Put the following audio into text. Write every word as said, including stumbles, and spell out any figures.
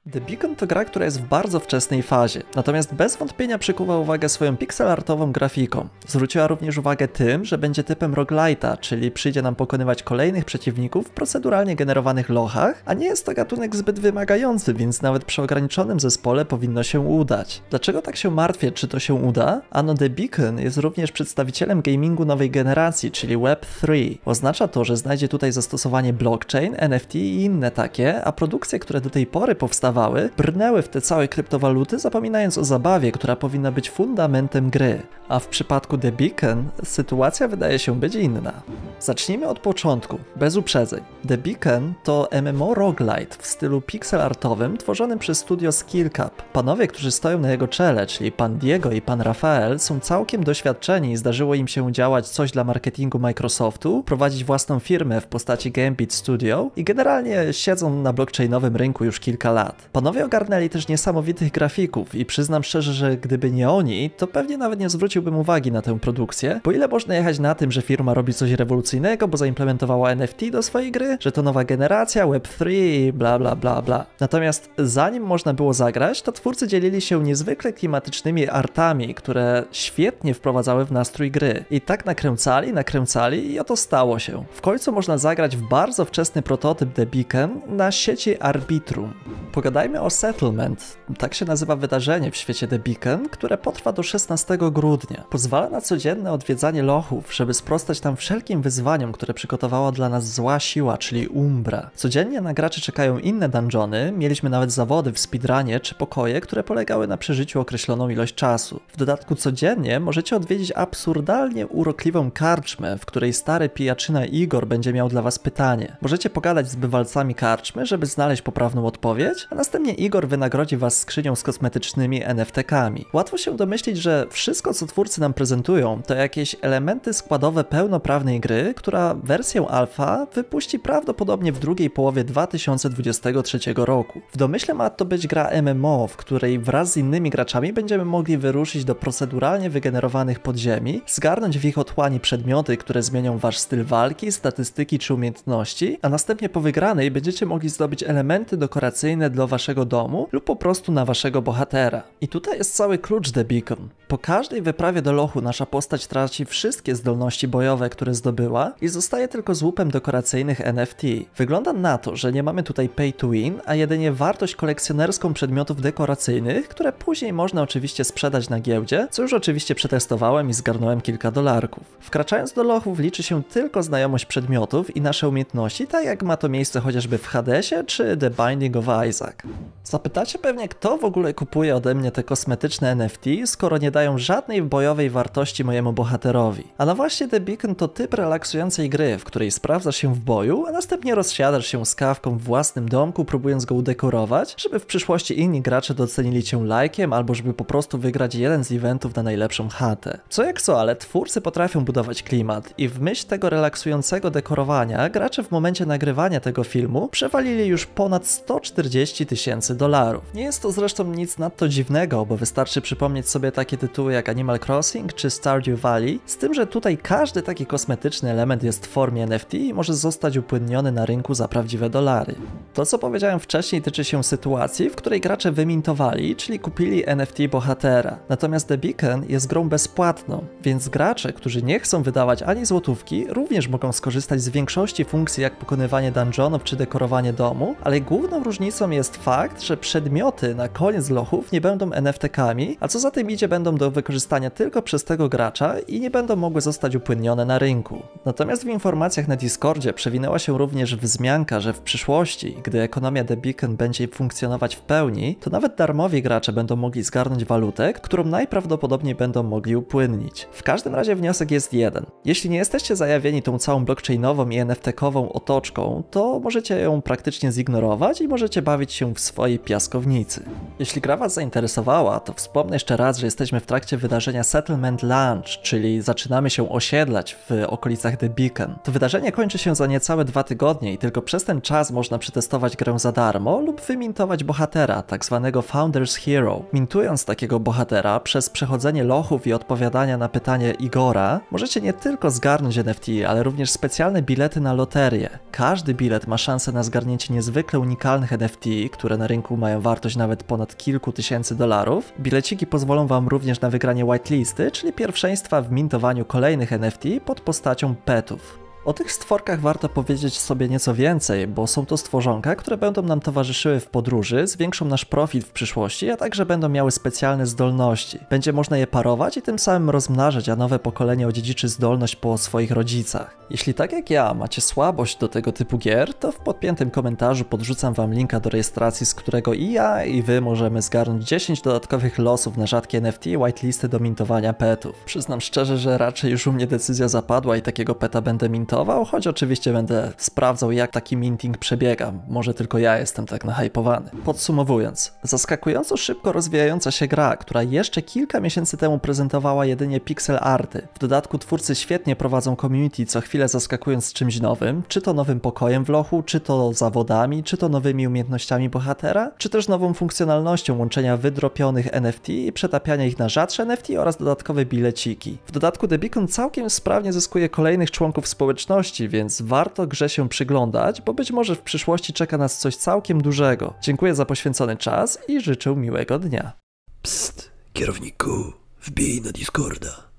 The Beacon to gra, która jest w bardzo wczesnej fazie, natomiast bez wątpienia przykuwa uwagę swoją pixelartową grafiką. Zwróciła również uwagę tym, że będzie typem roguelite'a, czyli przyjdzie nam pokonywać kolejnych przeciwników w proceduralnie generowanych lochach, a nie jest to gatunek zbyt wymagający, więc nawet przy ograniczonym zespole powinno się udać. Dlaczego tak się martwię, czy to się uda? Ano The Beacon jest również przedstawicielem gamingu nowej generacji, czyli web trzy. Oznacza to, że znajdzie tutaj zastosowanie blockchain, N F T i inne takie, a produkcje, które do tej pory powstawały, brnęły w te całe kryptowaluty, zapominając o zabawie, która powinna być fundamentem gry. A w przypadku The Beacon sytuacja wydaje się być inna. Zacznijmy od początku, bez uprzedzeń. The Beacon to M M O roguelite w stylu pixelartowym tworzonym przez studio Skill-Cap. Panowie, którzy stoją na jego czele, czyli pan Diego i pan Rafael, są całkiem doświadczeni i zdarzyło im się działać coś dla marketingu Microsoftu, prowadzić własną firmę w postaci Gambit Studio i generalnie siedzą na blockchainowym rynku już kilka lat. Panowie ogarnęli też niesamowitych grafików i przyznam szczerze, że gdyby nie oni, to pewnie nawet nie zwróciłbym uwagi na tę produkcję, bo ile można jechać na tym, że firma robi coś rewolucyjnego, bo zaimplementowała N F T do swojej gry, że to nowa generacja, web trzy i bla bla bla bla. Natomiast zanim można było zagrać, to twórcy dzielili się niezwykle klimatycznymi artami, które świetnie wprowadzały w nastrój gry. I tak nakręcali, nakręcali i oto stało się. W końcu można zagrać w bardzo wczesny prototyp The Beacon na sieci Arbitrum. Pogadajmy o Settlement, tak się nazywa wydarzenie w świecie The Beacon, które potrwa do szesnastego grudnia. Pozwala na codzienne odwiedzanie lochów, żeby sprostać tam wszelkim wyzwaniom, które przygotowała dla nas zła siła, czyli Umbra. Codziennie na graczy czekają inne dungeony, mieliśmy nawet zawody w speedrunie czy pokoje, które polegały na przeżyciu określoną ilość czasu. W dodatku codziennie możecie odwiedzić absurdalnie urokliwą karczmę, w której stary pijaczyna Igor będzie miał dla was pytanie. Możecie pogadać z bywalcami karczmy, żeby znaleźć poprawną odpowiedź, a następnie Igor wynagrodzi was skrzynią z kosmetycznymi N F T kami. Łatwo się domyślić, że wszystko, co twórcy nam prezentują, to jakieś elementy składowe pełnoprawnej gry, która wersję alfa wypuści prawdopodobnie w drugiej połowie dwa tysiące dwudziestego trzeciego roku. W domyśle ma to być gra M M O, w której wraz z innymi graczami będziemy mogli wyruszyć do proceduralnie wygenerowanych podziemi, zgarnąć w ich otchłani przedmioty, które zmienią wasz styl walki, statystyki czy umiejętności, a następnie po wygranej będziecie mogli zdobyć elementy dekoracyjne do waszego domu lub po prostu na waszego bohatera. I tutaj jest cały klucz The Beacon. Po każdej wyprawie do lochu nasza postać traci wszystkie zdolności bojowe, które zdobyła i zostaje tylko z łupem dekoracyjnych N F T. Wygląda na to, że nie mamy tutaj pay to win, a jedynie wartość kolekcjonerską przedmiotów dekoracyjnych, które później można oczywiście sprzedać na giełdzie, co już oczywiście przetestowałem i zgarnąłem kilka dolarków. Wkraczając do lochów liczy się tylko znajomość przedmiotów i nasze umiejętności, tak jak ma to miejsce chociażby w Hadesie czy The Binding of Isaac. Zapytacie pewnie, kto w ogóle kupuje ode mnie te kosmetyczne N F T, skoro nie dają żadnej bojowej wartości mojemu bohaterowi. A no właśnie The Beacon to typ relaksującej gry, w której sprawdzasz się w boju, a następnie rozsiadasz się z kawką w własnym domku, próbując go udekorować, żeby w przyszłości inni gracze docenili cię lajkiem, albo żeby po prostu wygrać jeden z eventów na najlepszą chatę. Co jak co, ale twórcy potrafią budować klimat i w myśl tego relaksującego dekorowania gracze w momencie nagrywania tego filmu przewalili już ponad sto czterdzieści tysięcy dolarów. Nie jest to zresztą nic nadto dziwnego, bo wystarczy przypomnieć sobie takie tytuły jak Animal Crossing czy Stardew Valley, z tym, że tutaj każdy taki kosmetyczny element jest w formie N F T i może zostać upłynniony na rynku za prawdziwe dolary. To, co powiedziałem wcześniej, tyczy się sytuacji, w której gracze wymintowali, czyli kupili N F T bohatera. Natomiast The Beacon jest grą bezpłatną, więc gracze, którzy nie chcą wydawać ani złotówki, również mogą skorzystać z większości funkcji jak pokonywanie dungeonów czy dekorowanie domu, ale główną różnicą jest fakt, że przedmioty na koniec lochów nie będą N F T kami, a co za tym idzie, będą do wykorzystania tylko przez tego gracza i nie będą mogły zostać upłynnione na rynku. Natomiast w informacjach na Discordzie przewinęła się również wzmianka, że w przyszłości, gdy ekonomia The Beacon będzie funkcjonować w pełni, to nawet darmowi gracze będą mogli zgarnąć walutę, którą najprawdopodobniej będą mogli upłynnić. W każdym razie wniosek jest jeden. Jeśli nie jesteście zajawieni tą całą blockchainową i N F T-kową otoczką, to możecie ją praktycznie zignorować i możecie bawić się w swojej piaskownicy. Jeśli gra was zainteresowała, to wspomnę jeszcze raz, że jesteśmy w trakcie wydarzenia Settlement Launch, czyli zaczynamy się osiedlać w okolicach The Beacon. To wydarzenie kończy się za niecałe dwa tygodnie i tylko przez ten czas można przetestować grę za darmo lub wymintować bohatera, tak zwanego Founder's Hero. Mintując takiego bohatera, przez przechodzenie lochów i odpowiadania na pytanie Igora, możecie nie tylko zgarnąć N F T, ale również specjalne bilety na loterię. Każdy bilet ma szansę na zgarnięcie niezwykle unikalnych N F T, które na rynku mają wartość nawet ponad kilku tysięcy dolarów. Bileciki pozwolą wam również na wygranie whitelisty, czyli pierwszeństwa w mintowaniu kolejnych N F T pod postacią petów. O tych stworkach warto powiedzieć sobie nieco więcej, bo są to stworzonka, które będą nam towarzyszyły w podróży, zwiększą nasz profit w przyszłości, a także będą miały specjalne zdolności. Będzie można je parować i tym samym rozmnażać, a nowe pokolenie odziedziczy zdolność po swoich rodzicach. Jeśli tak jak ja macie słabość do tego typu gier, to w podpiętym komentarzu podrzucam wam linka do rejestracji, z którego i ja, i wy możemy zgarnąć dziesięć dodatkowych losów na rzadkie N F T i whitelisty do mintowania petów. Przyznam szczerze, że raczej już u mnie decyzja zapadła i takiego peta będę mintował. Choć oczywiście będę sprawdzał, jak taki minting przebiega. Może tylko ja jestem tak nahypowany. Podsumowując, zaskakująco szybko rozwijająca się gra, która jeszcze kilka miesięcy temu prezentowała jedynie pixel arty. W dodatku twórcy świetnie prowadzą community, co chwilę zaskakując czymś nowym, czy to nowym pokojem w lochu, czy to zawodami, czy to nowymi umiejętnościami bohatera, czy też nową funkcjonalnością łączenia wydropionych N F T i przetapiania ich na rzadsze N F T oraz dodatkowe bileciki. W dodatku The Beacon całkiem sprawnie zyskuje kolejnych członków społeczności, więc warto grze się przyglądać, bo być może w przyszłości czeka nas coś całkiem dużego. Dziękuję za poświęcony czas i życzę miłego dnia. Psst, kierowniku, wbij na Discorda.